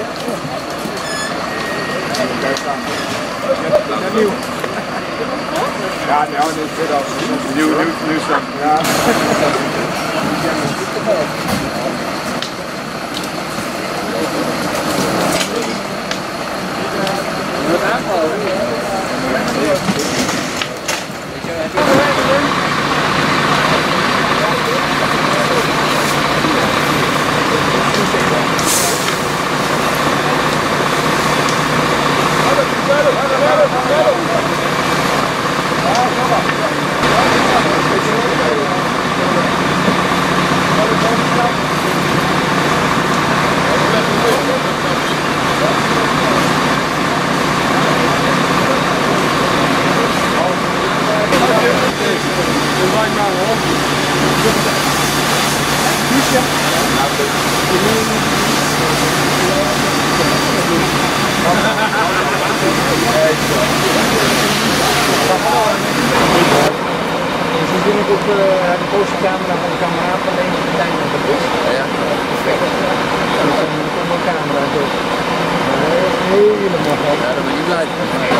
Nieuw. Ja, nou, dit is al nieuw staan. Ja. Wat aanvallen? Dus we doen het op de postercamera van de kameraad van deze partij met de bus. Ja, perfect. Dus dan komt de camera door. Helemaal goed. Ja, dan ben je blij.